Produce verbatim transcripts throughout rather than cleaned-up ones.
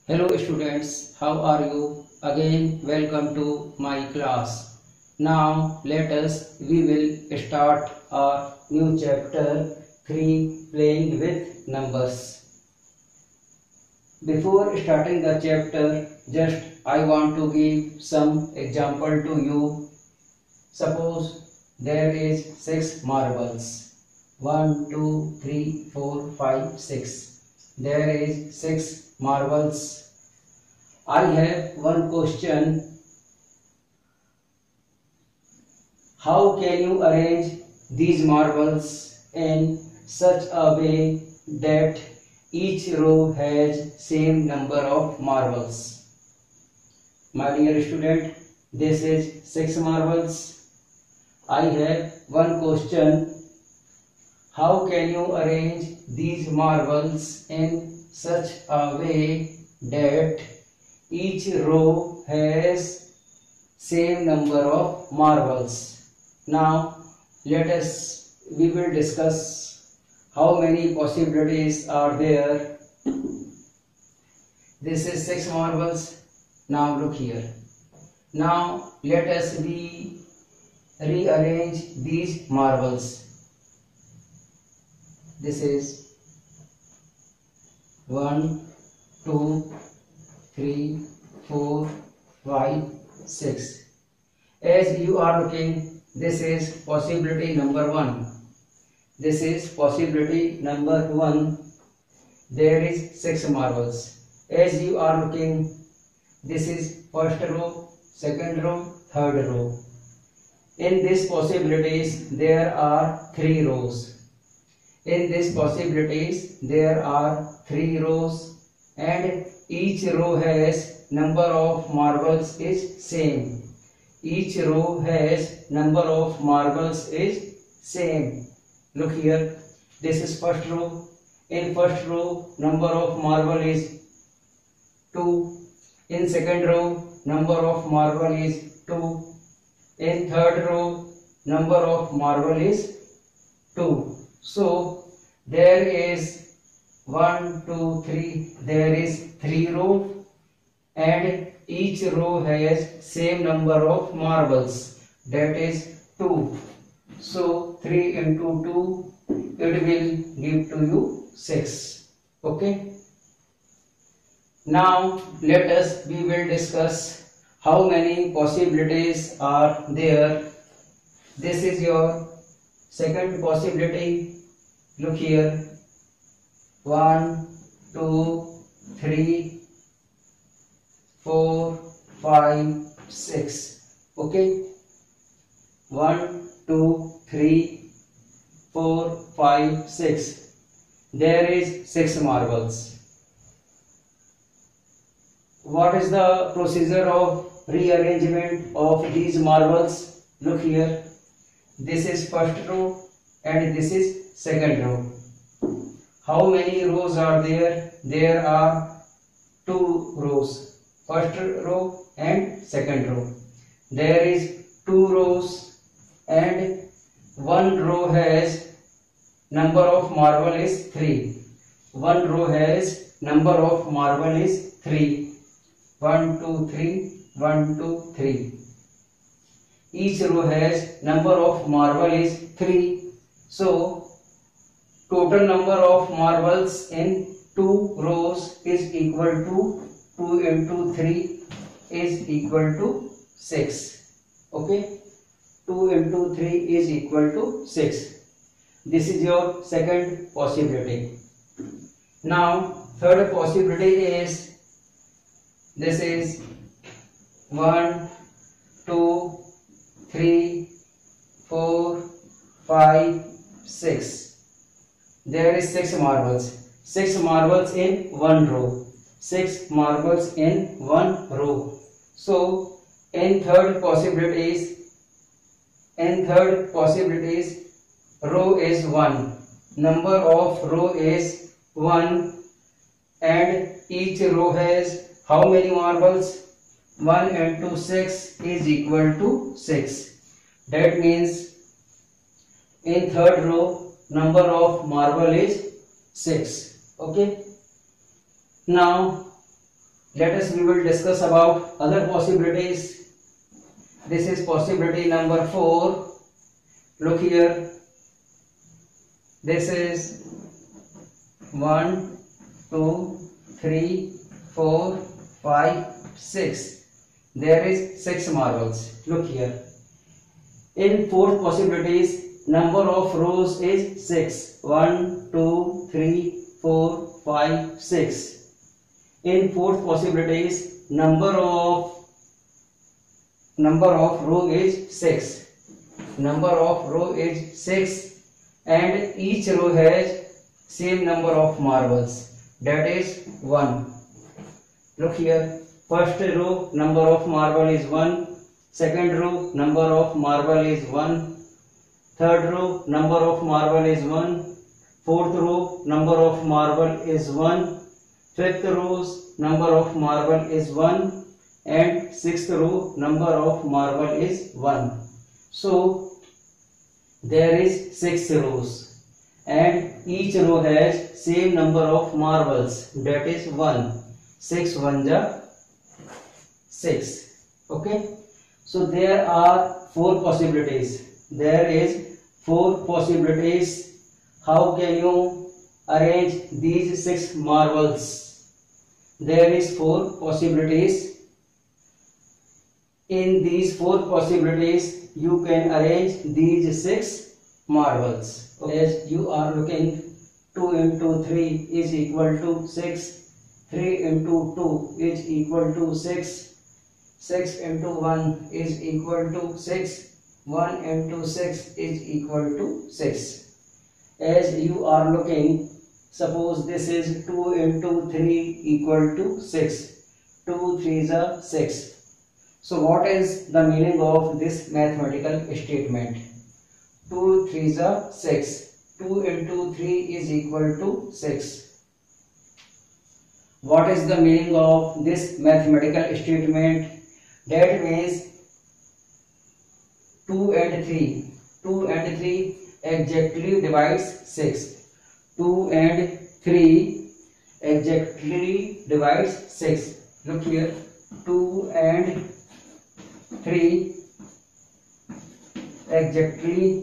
Hello students, how are you? Again welcome to my class. Now let us, we will start our new chapter three, playing with numbers. Before starting the chapter, just I want to give some example to you. Suppose there is six marbles. One, two, three, four, five, six. There is six marbles. I have one question. How can you arrange these marbles in such a way that each row has same number of marbles? My dear student, this is six marbles. I have one question. How can you arrange these marbles in such a way that each row has same number of marbles? Now let us, we will discuss how many possibilities are there. This is six marbles. Now look here. Now let us be rearrange these marbles. This is one, two, three, four, five, six. As you are looking, this is possibility number one. This is possibility number one. There is six marbles. As you are looking, this is first row, second row, third row. In these possibilities, there are three rows. In these possibilities, there are three rows, and each row has number of marbles is same. Each row has number of marbles is same. Look here. This is first row. In first row, number of marble is two. In second row, number of marble is two. In third row, number of marble is two. So there is one, two, three. There is three row, and each row has same number of marbles. That is two. So three into two, it will give to you six. Okay. Now let us, we will discuss how many possibilities are there. This is your second possibility. Look here. One, two, three, four, five, six. Okay. One, two, three, four, five, six. There is six marbles. What is the procedure of rearrangement of these marbles? Look here. This is first row and this is second row. How many rows are there? There are two rows. First row and second row. There is two rows, and one row has number of marble is three. One row has number of marble is three. One, two, three. One, two, three. Each row has number of marble is three. So total number of marbles in two rows is equal to two into three is equal to six. Okay. two into three is equal to six. This is your second possibility. Now third possibility is, this is one, two, three, four, five, six. There is six marbles. Six marbles in one row. Six marbles in one row. So in third possibilities, in third possibilities, row is one. Number of row is one, and each row has how many marbles? one into six is equal to six. That means in third row, number of marble is six. Okay. Now Let us we will discuss about other possibilities. This is possibility number four. Look here. This is one, two, three, four, five, six. There is six marbles. Look here. In fourth possibilities, number of rows is six. One, two, three, four, five, six. In fourth possibilities, number of number of row is six. Number of row is six, and each row has same number of marbles. That is one. Look here. First row number of marble is one. Second row number of marble is one. Third row number of marble is one. Fourth row number of marble is one. Fifth row's number of marble is one, and sixth row number of marble is one. So there is six rows, and each row has same number of marbles. That is one. Six one ja six. Okay. So there are four possibilities. There is four possibilities. How can you arrange these six marbles? There is four possibilities. In these four possibilities, you can arrange these six marbles. As you are looking, two into three is equal to six. three into two is equal to six. six into one is equal to six. one into six is equal to six. As you are looking, suppose this is two into three equal to six. two threes are six. So what is the meaning of this mathematical statement? two threes are six. two into three is equal to six. What is the meaning of this mathematical statement? That means two and three. two and three exactly divides six. two and three exactly divides six. Look here. two and three exactly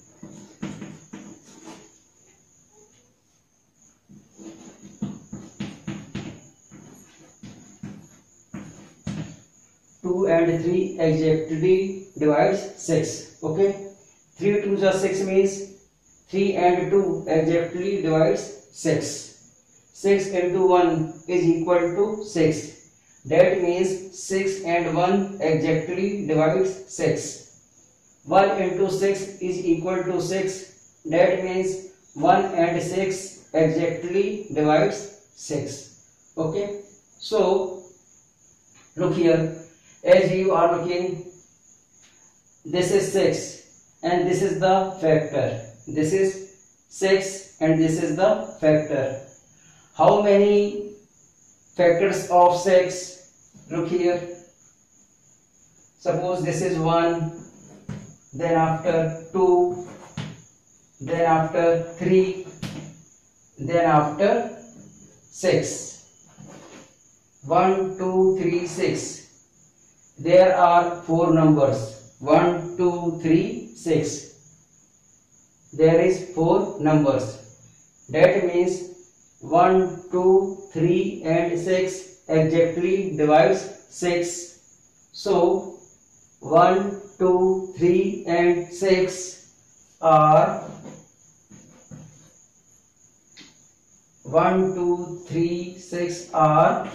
two and three exactly divides six. Okay. three twos are six means three and two exactly divides six. six into one is equal to six. That means six and one exactly divides six. one into six is equal to six. That means one and six exactly divides six. Okay. So look here. As you are looking, this is six and this is the factor. This is six and this is the factor. How many factors of six? Look here. Suppose this is one, then after two, then after three, then after six. one, two, three, six. There are four numbers. one, two, three, six. There is four numbers. That means one, two, three and six exactly divides six. So one, two, three and six are one, two, three, six are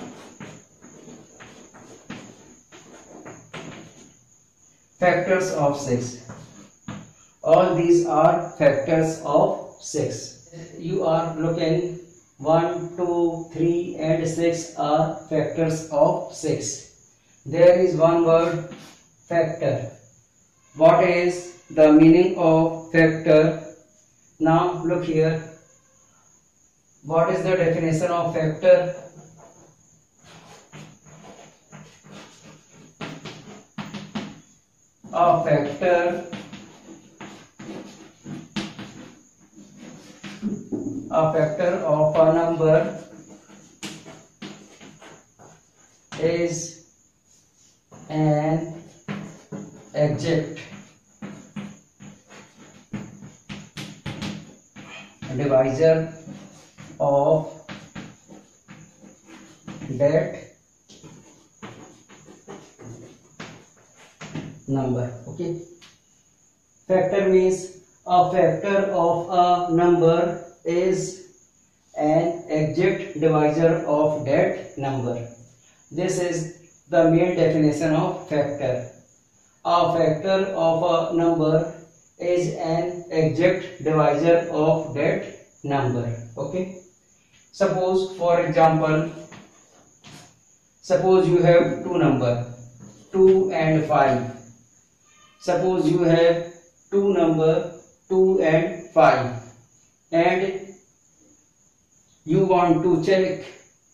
factors of six. All these are factors of six. You are looking, one, two, three and six are factors of six. There is one word, factor. What is the meaning of factor? Now look here. What is the definition of factor? A factor a factor of a number is an exact divisor of that number. Okay, factor means a factor of a number is an exact divisor of that number. This is the main definition of factor. A factor of a number is an exact divisor of that number. Okay, suppose for example, suppose you have two number two and five. Suppose you have two number two and five, and you want to check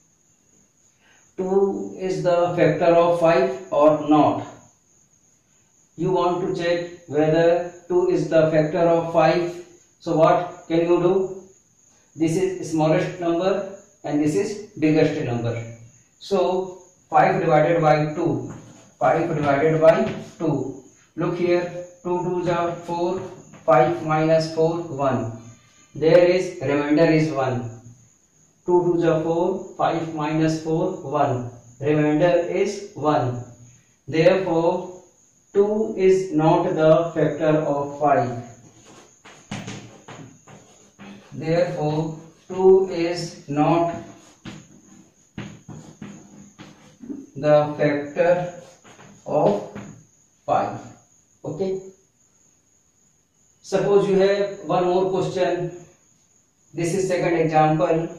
two is the factor of five or not. You want to check whether two is the factor of five. So what can you do? This is smallest number and this is biggest number. So five divided by two. five divided by two. Look here, two twos are four, five minus four, one. There is remainder is one. two twos are four, five minus four, one. Remainder is one. Therefore, two is not the factor of five. Therefore, two is not the factor of five. Okay. Suppose you have one more question. This is second example.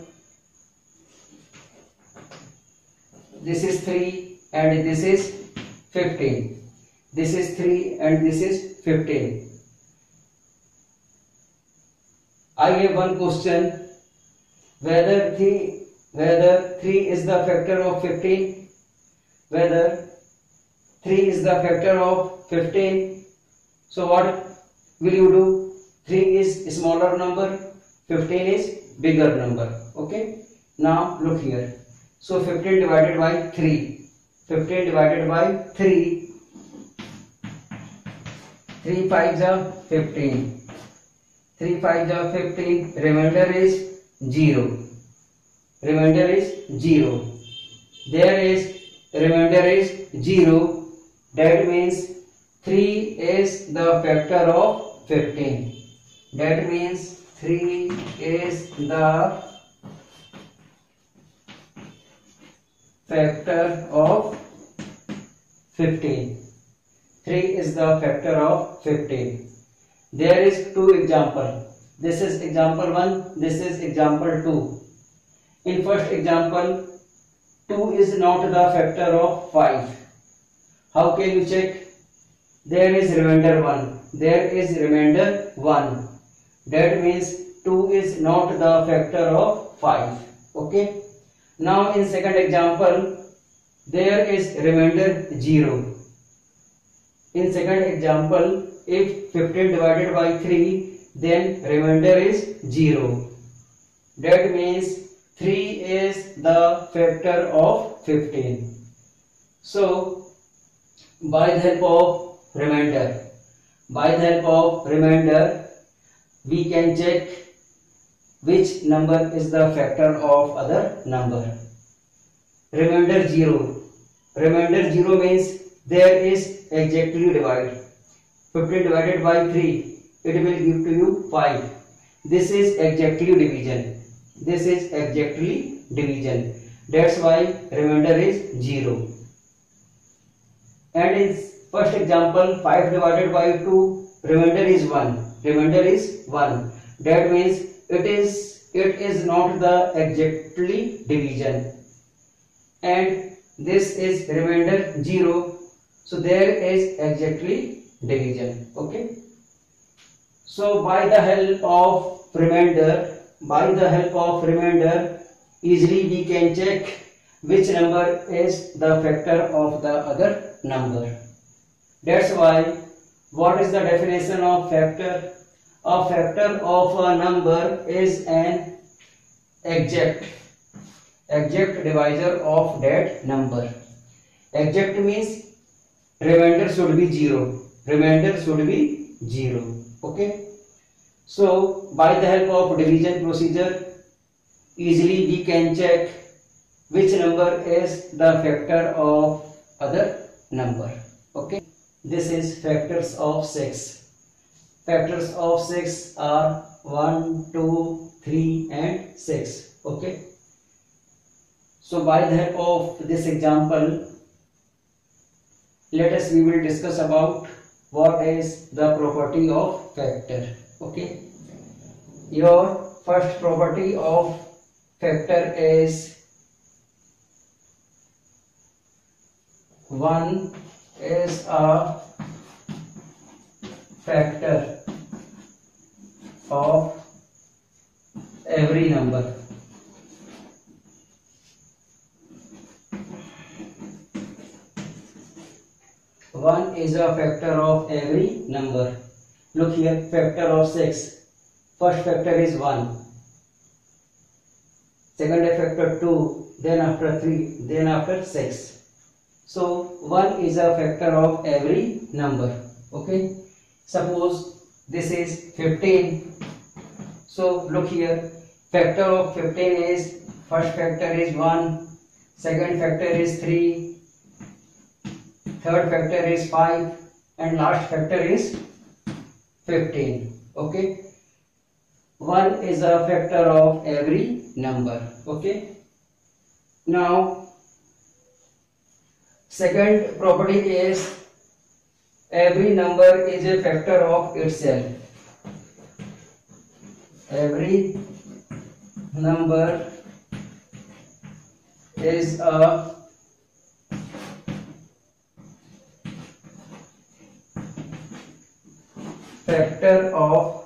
This is three and this is fifteen. This is three and this is fifteen. I have one question, whether three whether three is the factor of fifteen, whether three is the factor of fifteen. So what will you do? three is smaller number, fifteen is bigger number. Okay. Now look here. So fifteen divided by three. fifteen divided by three. three fives are fifteen. three fives are fifteen. Remainder is zero. Remainder is zero. There is remainder is zero. That means three is the factor of fifteen. That means three is the factor of fifteen. three is the factor of fifteen. There is two example. This is example one. This is example two. In first example, two is not the factor of five. How can you check? There is remainder one. There is remainder one. That means two is not the factor of five. Okay. Now in second example, there is remainder zero. In second example, if fifteen divided by three, then remainder is zero. That means three is the factor of fifteen. So by the help of remainder, by the help of remainder, we can check which number is the factor of other number. Remainder zero. Remainder zero means there is exactly divided. fifteen divided by three, it will give to you five. This is exactly division. This is exactly division. That's why remainder is zero. And in first example, five divided by two, remainder is one. Remainder is one. That means it is it is not the exactly division. And this is remainder zero. So there is exactly division. Okay. So by the help of remainder, by the help of remainder, easily we can check which number is the factor of the other number. That's why, what is the definition of factor? A factor of a number is an exact exact divisor of that number. Exact means remainder should be zero. Remainder should be zero. Okay. So by the help of division procedure, easily we can check which number is the factor of other number. Okay. This is factors of six. Factors of six are one, two, three and six. Okay. So by the help of this example, let us we will discuss about what is the property of factor. Okay. Your first property of factor is one is a factor of every number. One is a factor of every number. Look here, factor of six. First factor is one. Second factor two. Then after three. Then after six. So one is a factor of every number. Okay. Suppose this is fifteen. So look here. Factor of fifteen is, first factor is one. Second factor is three. Third factor is five and last factor is fifteen. Okay. one is a factor of every number. Okay. Now second property is every number is a factor of itself. Every number is a factor of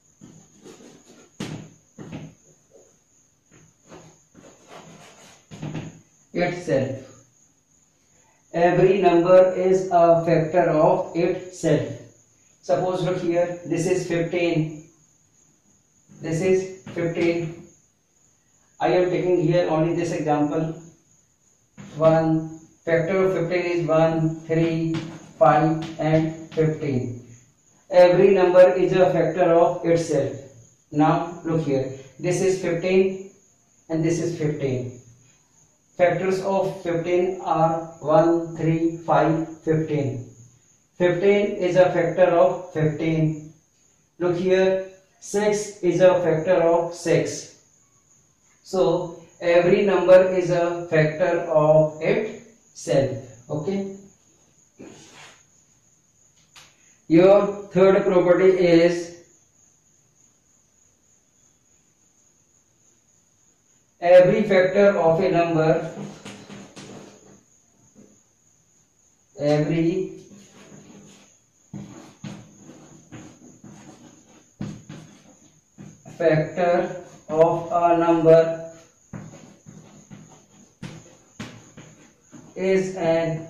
itself. Every number is a factor of itself. Suppose look here, this is fifteen. This is fifteen. I am taking here only this example. one. Factor of fifteen is one, three, five and fifteen. Every number is a factor of itself. Now look here, this is fifteen and this is fifteen. Factors of fifteen are one, three, five, fifteen. fifteen is a factor of fifteen. Look here, six is a factor of six. So every number is a factor of itself. Okay. Your third property is every factor of a number, every factor of a number is an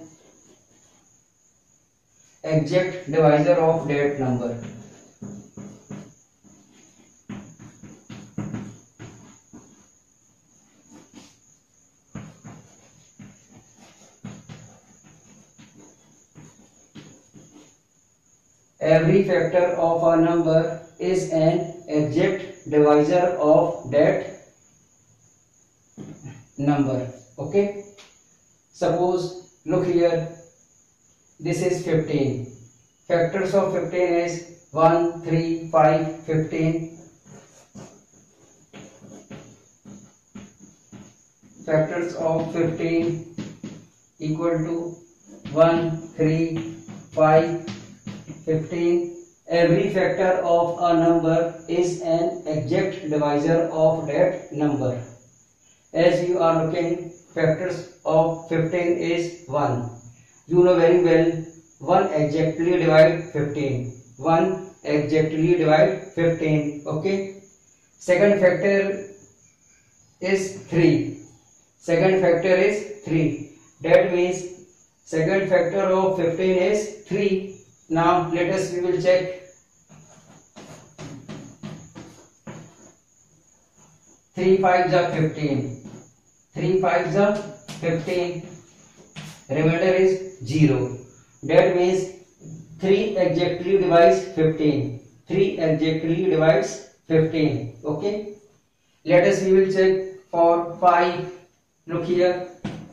exact divisor of that number. Every factor of a number is an exact divisor of that number. Okay. Suppose look here, this is fifteen. Factors of fifteen is one, three, five, fifteen. Factors of fifteen equal to one, three, five, fifteen. Every factor of a number is an exact divisor of that number. As you are looking, factors of fifteen is one. You know very well, one exactly divide fifteen. one exactly divide fifteen. Okay. Second factor is three. Second factor is three. That means second factor of fifteen is three. Now let us we will check. three fives are fifteen. three fives are fifteen. remainder is zero. That means three exactly divides fifteen. three exactly divides fifteen. Okay. Let us we will check for five. Look here.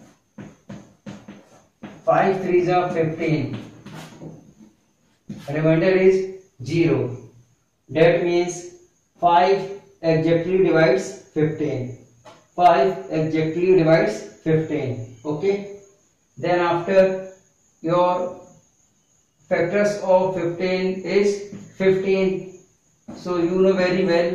five threes are fifteen. Remainder is zero. That means five exactly divides fifteen. five exactly divides fifteen. Okay. Then after, your factors of fifteen is fifteen. So you know very well,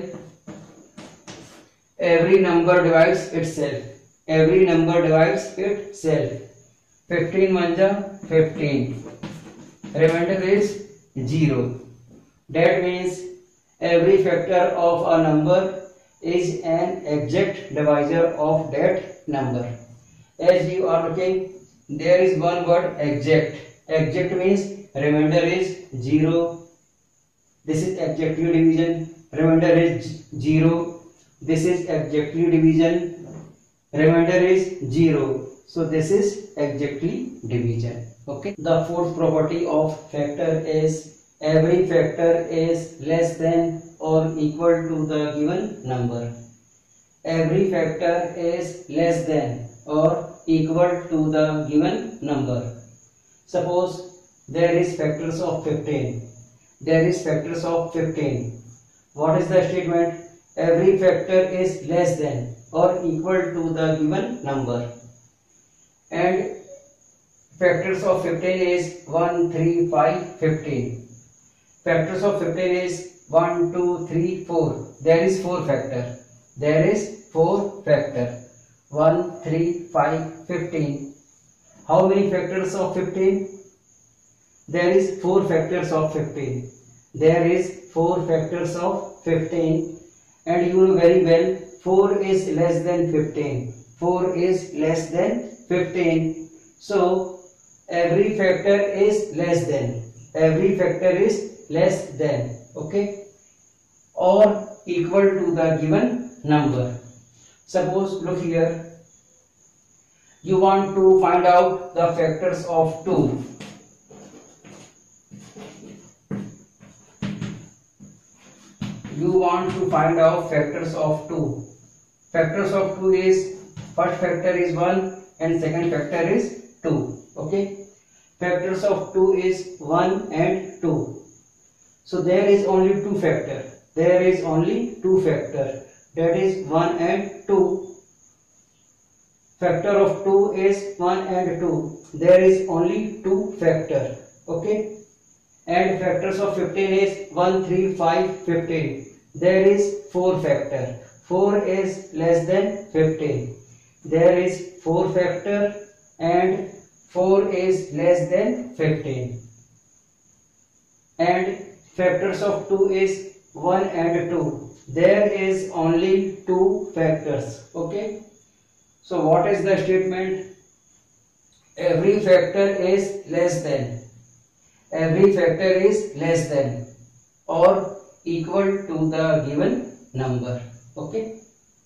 every number divides itself. Every number divides itself. fifteen manja fifteen. Remainder is zero. That means every factor of a number is an exact divisor of that number. As you are looking, there is one word exact. Exact means remainder is zero. This is exactly division. Remainder is zero. This is exactly division. Remainder is zero. So this is exactly division. Okay. The fourth property of factor is every factor is less than or equal to the given number. Every factor is less than or equal to the given number. Suppose there is factors of fifteen. There is factors of fifteen. What is the statement? Every factor is less than or equal to the given number. And factors of fifteen is one, three, five, fifteen. Factors of fifteen is one, two, three, four. There is four factor. There is four factor. one, three, five, fifteen. How many factors of fifteen? There is four factors of fifteen. There is four factors of fifteen. And you know very well, four is less than fifteen. four is less than fifteen. So every factor is less than. Every factor is less than. Okay. Or equal to the given number. Suppose, look here, you want to find out the factors of two. You want to find out factors of two. Factors of two is, first factor is one and second factor is two. Okay. Factors of two is one and two. So there is only two factor. There is only two factor. That is one and two. Factor of two is one and two. There is only two factor. Okay. And factors of fifteen is one, three, five, fifteen. There is four factor. four is less than fifteen. There is four factor and four is less than fifteen. And factors of two is one and two. There is only two factors. Okay. So what is the statement? Every factor is less than. Every factor is less than or equal to the given number. Okay.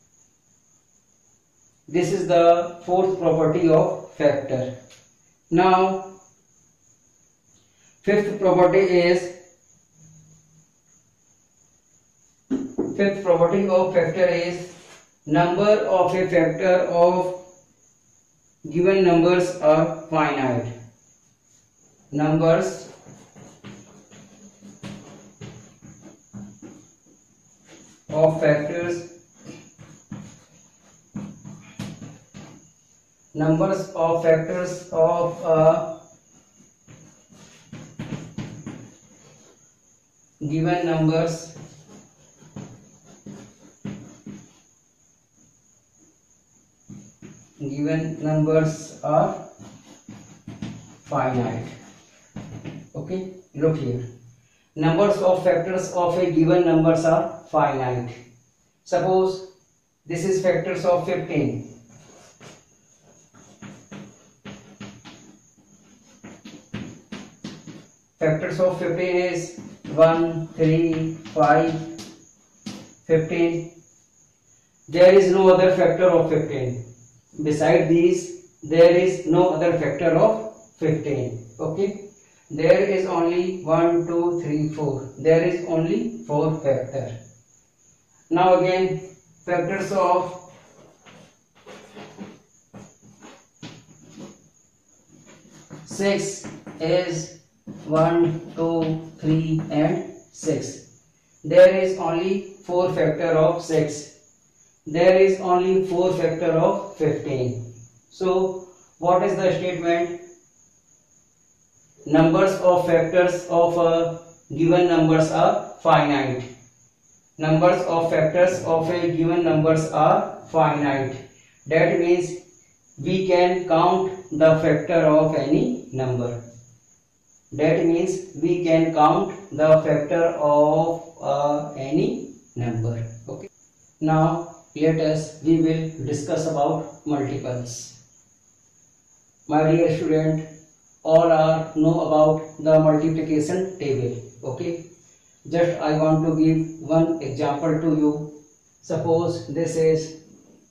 This is the fourth property of factor. Now, fifth property is fifth property of factor is number of a factor of given numbers are finite. Numbers of factors numbers of factors of a given numbers given numbers are finite. Okay, look here. Numbers of factors of a given numbers are finite. Suppose this is factors of fifteen. Factors of fifteen is one, three, five, fifteen. There is no other factor of fifteen. Beside these, there is no other factor of fifteen. Okay, there is only one, two, three, four. There is only four factor. Now again, factors of six is one, two, three and six. There is only four factor of six. There is only four factor of fifteen. So what is the statement? Numbers of factors of a given numbers are finite. Numbers of factors of a given numbers are finite. That means we can count the factor of any number. That means we can count the factor of uh, any number. Okay. Now let us we will discuss about multiples. My dear student, all are know about the multiplication table. Okay. Just I want to give one example to you. Suppose this is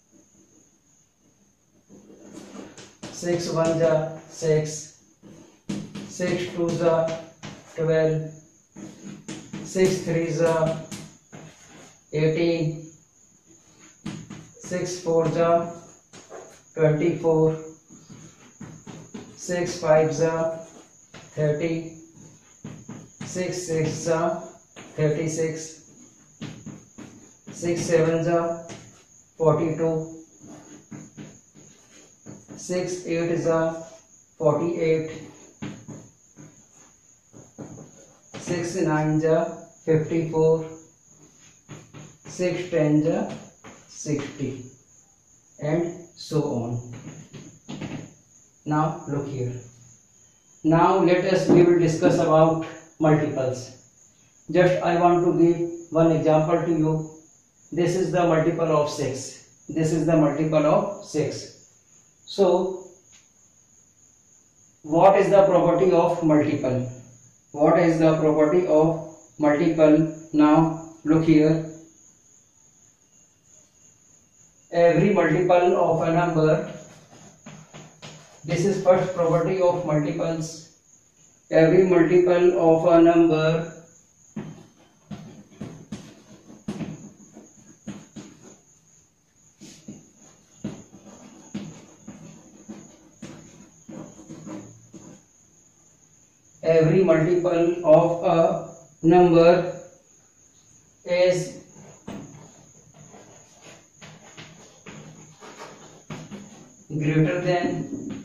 six one ja six, six two ja twelve, six three ja eighteen, six four ja twenty-four, six five ja thirty, six six ja thirty-six, six seven ja forty-two, six eight ja forty-eight, six nine ja fifty-four, six ten ja sixty, and so on. Now look here. Now let us we will discuss about multiples. Just I want to give one example to you. This is the multiple of six. This is the multiple of six. So what is the property of multiple? What is the property of multiple? Now look here. Every multiple of a number. This is first property of multiples. Every multiple of a number every multiple of a number is greater than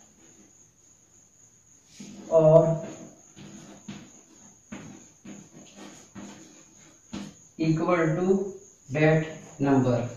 or equal to that number.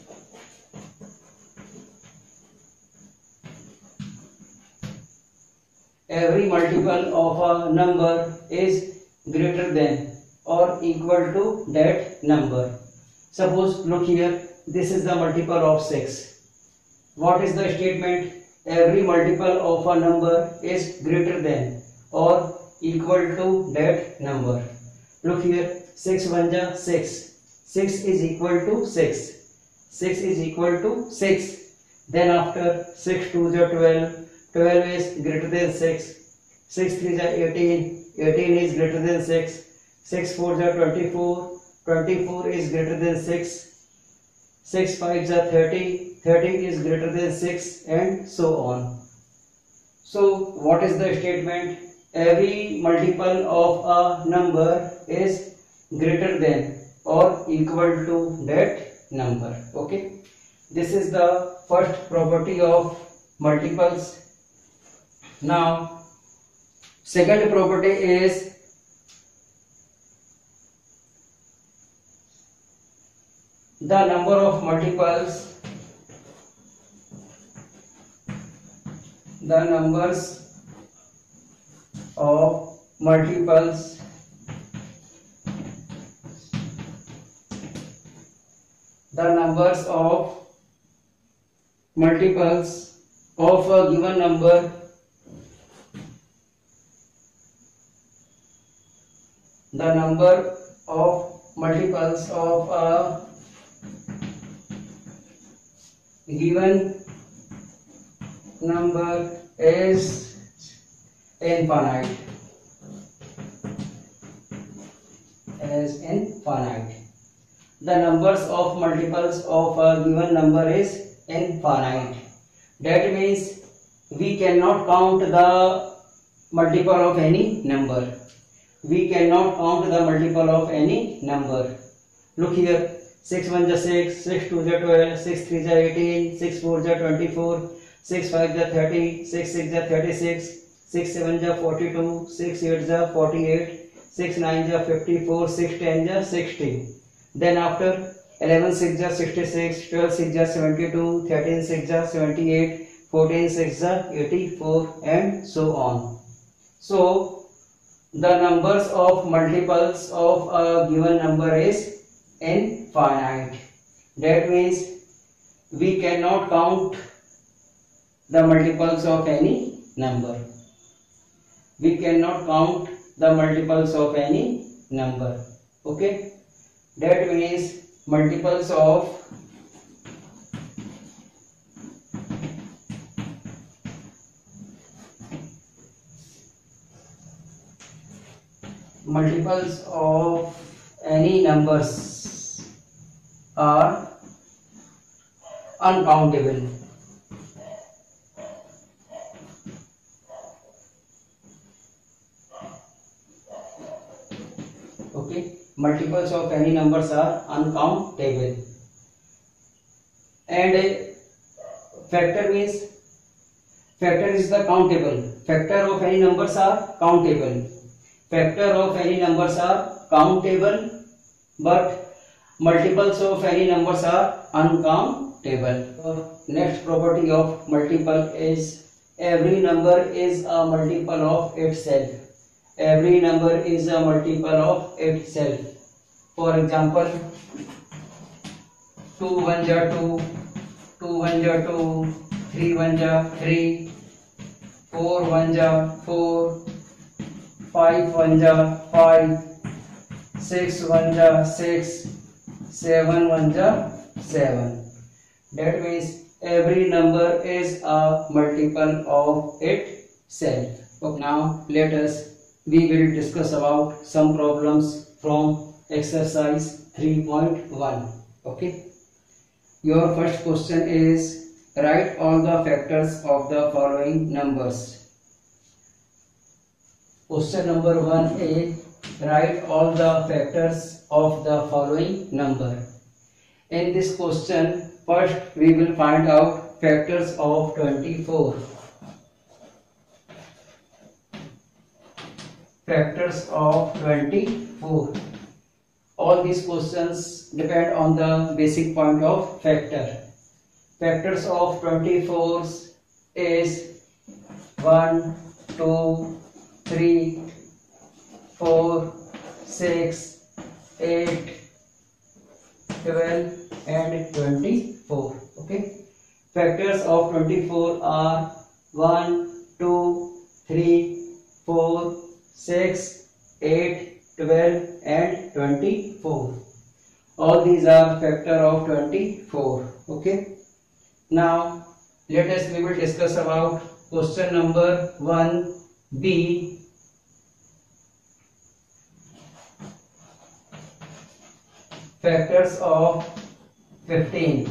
Every multiple of a number is greater than or equal to that number. Suppose look here, this is the multiple of six. What is the statement? Every multiple of a number is greater than or equal to that number. Look here, six one ja six. six is equal to six. six is equal to six. Then after six two ja twelve. twelve is greater than six. six three ja eighteen. eighteen is greater than six. six four ja twenty-four. twenty-four is greater than six. six five ja thirty. thirty is greater than six, and so on. So what is the statement? Every multiple of a number is greater than or equal to that number. Okay. This is the first property of multiples. Now second property is the number of multiples the numbers of multiples the numbers of multiples of a given number the number of multiples of a given number is infinite. As infinite. The numbers of multiples of a given number is infinite. That means we cannot count the multiple of any number. We cannot count the multiple of any number. Look here, six one is six, six two is twelve, six three is eighteen, six four is twenty-four, six five is thirty, six six is thirty-six, six seven is forty-two, six eight is forty-eight, six nine is fifty-four, six ten is sixty. Then after eleven six is sixty-six, twelve six is seventy-two, thirteen six is seventy-eight, fourteen six is eighty-four, and so on. So the numbers of multiples of a given number is infinite. That means we cannot count the multiples of any number. We cannot count the multiples of any number. Okay, that means multiples of multiples of any numbers are uncountable. Okay, multiples of any numbers are uncountable. And factor means factor is the countable. Factor of any numbers are countable. Factor of any numbers are countable, but multiples of any numbers are uncountable. Next property of multiple is every number is a multiple of itself. Every number is a multiple of itself. For example, two one is two, two one is two, three one is three, four one is four, five one is five, six one is six, seven one is seven. That means every number is a multiple of itself. Okay, now let us we will discuss about some problems from exercise three point one. Okay, your first question is write all the factors of the following numbers. Question number one is write all the factors of the following number. In this question, first we will find out factors of twenty-four. Factors of twenty-four. All these questions depend on the basic point of factor. Factors of twenty-four is one, two, three, four, six, eight, twelve and twenty-four. Okay, factors of twenty-four are one, two, three, four, six, eight, twelve and twenty-four. All these are factor of twenty-four. Okay, now let us we will discuss about question number one B. Factors of fifteen.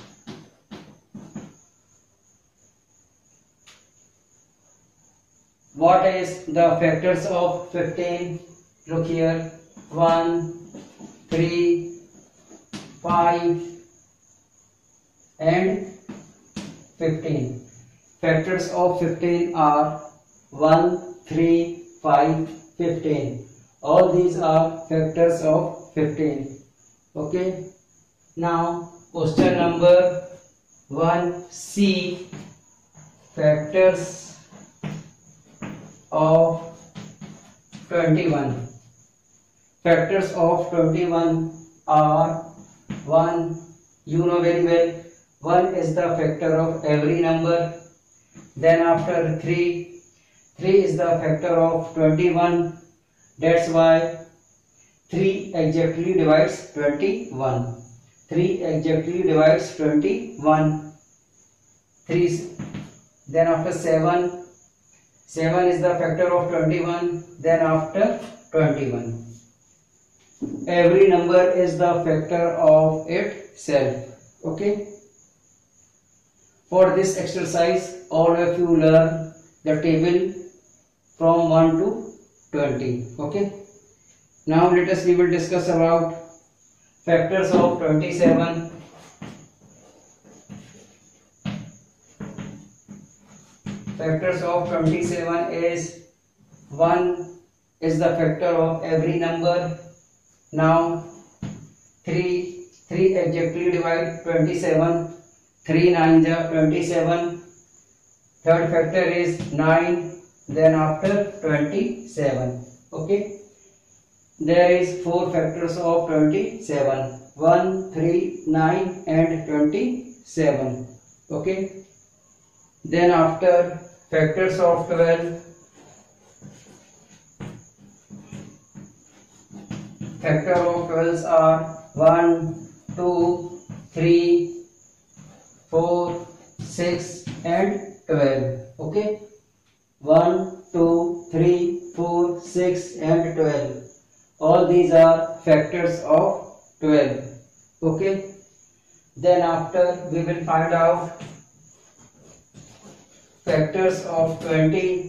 What is the factors of fifteen? Look here, one, three, five and fifteen. Factors of fifteen are one, three, five, fifteen. All these are factors of fifteen. Okay, now question number one C. Factors of twenty-one. Factors of twenty-one are one. You know very well, one is the factor of every number. Then after three, three is the factor of twenty-one. That's why three exactly divides twenty-one. three exactly divides twenty-one. three then after seven, seven is the factor of twenty-one, then after twenty-one. Every number is the factor of itself. Okay. For this exercise, all of you learn the table from one to twenty. Okay. Now let us we will discuss about factors of twenty-seven. Factors of twenty-seven is one is the factor of every number. Now three, three exactly divide twenty-seven. three nines are twenty-seven. Third factor is nine, then after twenty-seven. Okay. There is four factors of twenty-seven. one, three, nine and twenty-seven. Okay. Then after factors of twelve. Factor of twelve are one, two, three, four, six and twelve. Okay. one, two, three, four, six and twelve. All these are factors of twelve. Okay. Then after we will find out factors of twenty.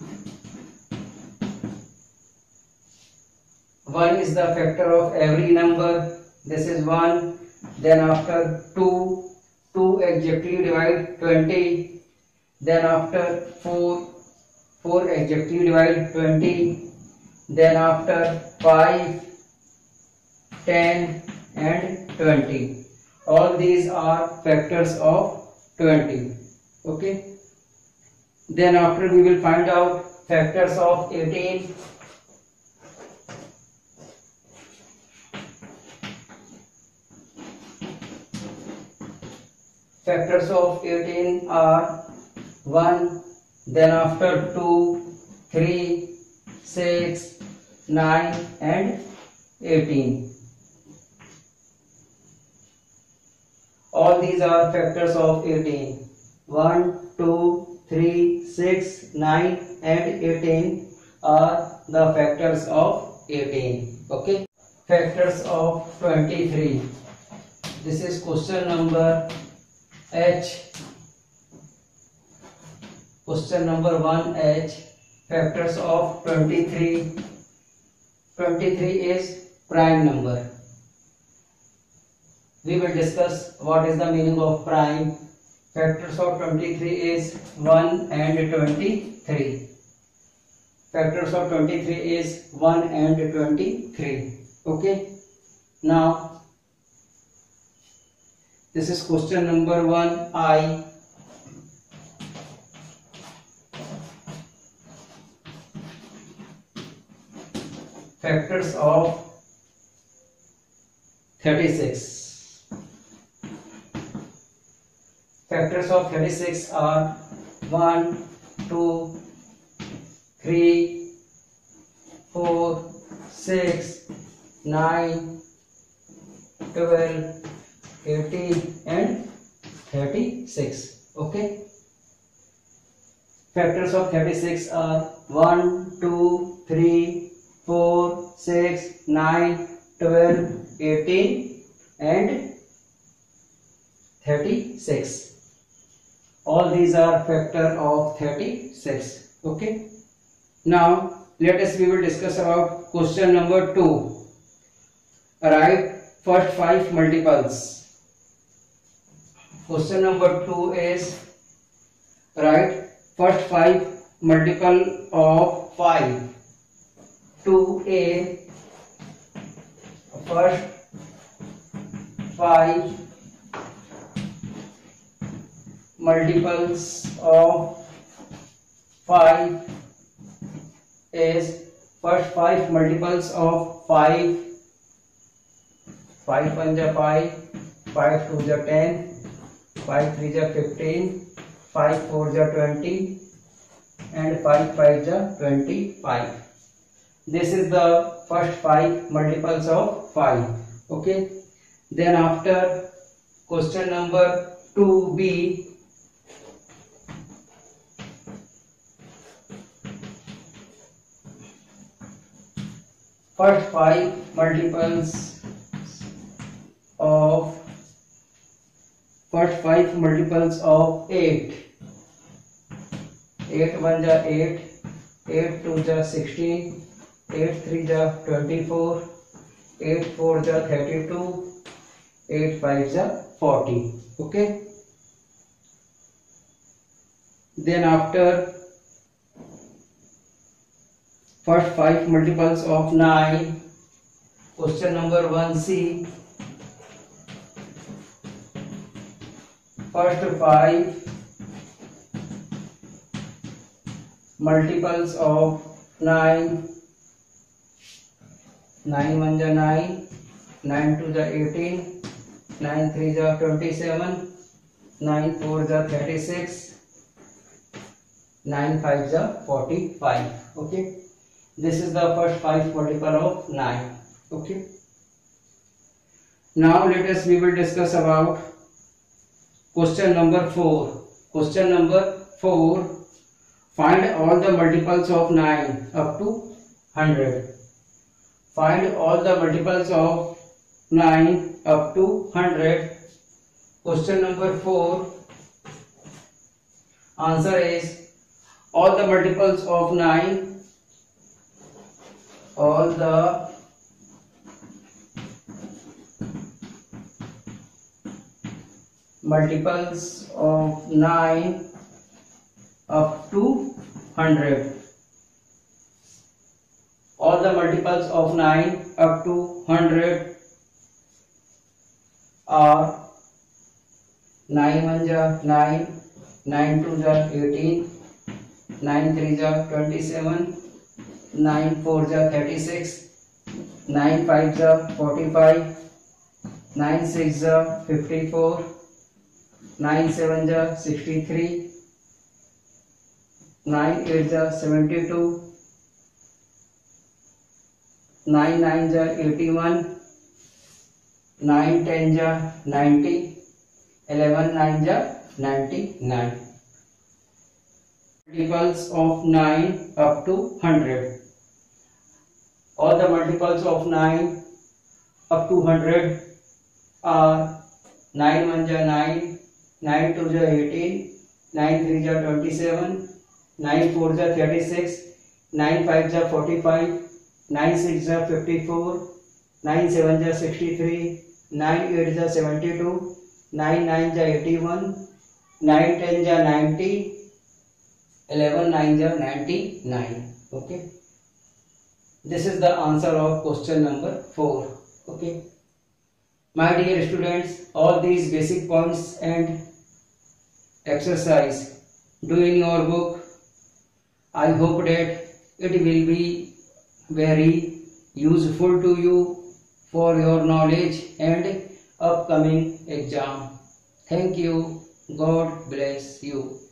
one is the factor of every number. This is one. Then after two, two exactly divide twenty. Then after four, four exactly divide twenty. Then after five, ten and twenty. All these are factors of twenty. Okay. Then after we will find out factors of eighteen. Factors of eighteen are one, then after two, three, six, nine and eighteen. All these are factors of eighteen. one, two, three, six, nine and eighteen are the factors of eighteen. Okay. Factors of twenty-three. This is question number H. Question number one H. Factors of twenty-three. twenty-three is prime number. We will discuss what is the meaning of prime. Factors of twenty-three is one and twenty-three. Factors of twenty-three is one and twenty-three. Okay. Now this is question number one I. Factors of thirty-six. Factors of thirty-six are one, two, three, four, six, nine, twelve, eighteen and thirty-six. Okay. Factors of thirty-six are one, two, three, four, six, nine, twelve, eighteen and thirty-six. All these are factor of thirty-six. Okay. Now let us we will discuss about question number two. Write first five multiples. Question number two is write first five multiple of five. two A first five multiples of five is first five multiples of five. five one ja five, five two ja ten, five three ja fifteen, five four ja twenty and five five ja twenty-five. This is the first five multiples of five. Okay. Then after question number two B. first five multiples of first five multiples of eight. eight one जा eight, eight two जा sixteen, eight three जा twenty-four, eight four जा thirty-two, eight five जा forty. Okay. Then after first five multiples of nine, question number one C. First five multiples of nine. nine one जा nine, nine two जा eighteen, nine three जा twenty-seven, nine four जा thirty-six, nine five जा forty-five. Okay, this is the first five multiple of nine. Okay, now let us we will discuss about question number four. Question number four, find all the multiples of nine up to one hundred. Find all the multiples of nine up to one hundred. Question number four, answer is all the multiples of nine, all the multiples of nine up to one hundred. All the multiples of nine up to one hundred are nine one जा nine, nine two जा eighteen, nine three जा twenty-seven, nine four जा thirty-six, nine five जा forty-five, nine six जा fifty-four, nine seven जा sixty-three, nine eight जा seventy-two, nine nine जा eighty-one, nine ten जा ninety, eleven nine जा ninety-nine. Multiples of nine up to one hundred. All the multiples of nine up to one hundred are nine one जा nine, nine two जा eighteen, nine three जा twenty-seven, nine four जा thirty-six, nine five जा forty-five, nine six जा fifty-four, nine seven जा sixty-three, nine eight जा seventy-two, nine nine जा eighty-one, nine ten जा ninety, eleven nine जा ninety-nine. Okay, this is the answer of question number four. Okay, my dear students, all these basic points and exercise do in your book. I hope that it will be very useful to you for your knowledge and upcoming exam. Thank you. God bless you.